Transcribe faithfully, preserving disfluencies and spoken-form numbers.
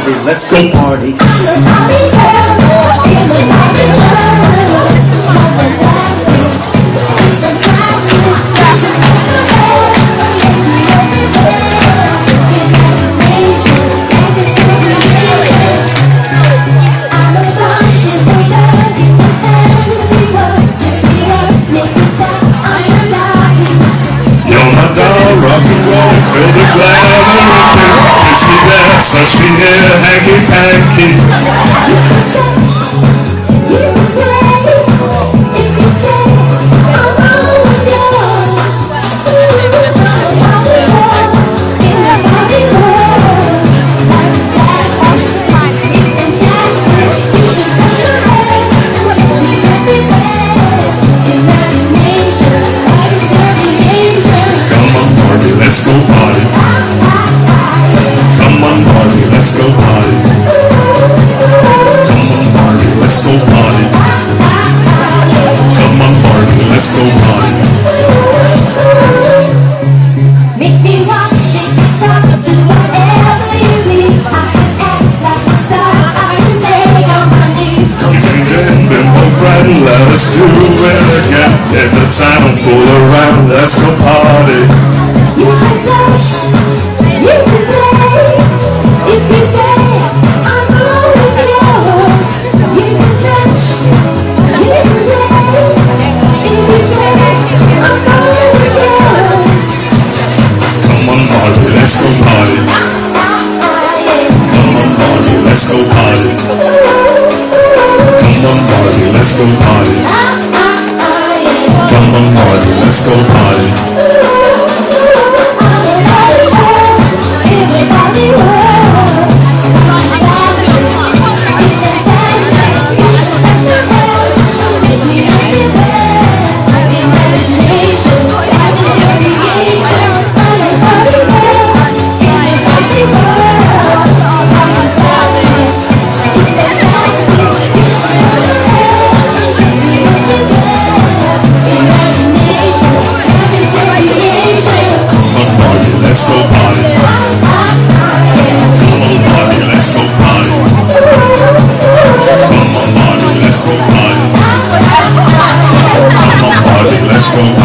Barbie, let's go party. Touch me there, hanky panky. You can touch, you can play. If you say I'm always yours, in the party world, in the party world, like that, it's fantastic. You can touch your head, kiss me everywhere. Imagination, life is variation. Come on, Barbie, let's go party. Come on, Barbie, let's go party. Come on, Barbie, let's go party. Come on, Barbie, let's go party. Make me rock, make me talk, do whatever you please. I can act like a star, I can lay on my knees. Come drinking, bimbo friend, let us do it again. If the time don't fool around, let's go party. You can touch, you can play. If you say I'm always yours, you can touch, you can play. If you say I'm always yours, Come on, Barbie, let's go party. Come on, Barbie, let's go party. Come on, Barbie, let's go party. Come on, Barbie, let's go party. everybody world, it's fantastic. You can touch your head, kiss me everywhere. Imagination, life is your creation. Party world, everybody world, it's fantastic. You can touch your head, kiss me everywhere. Imagination, life is your creation. Come on, Barbie, let's go party. Come on, Barbie, let's go party. Come on, Barbie, let's go party. Come on, Barbie, let's go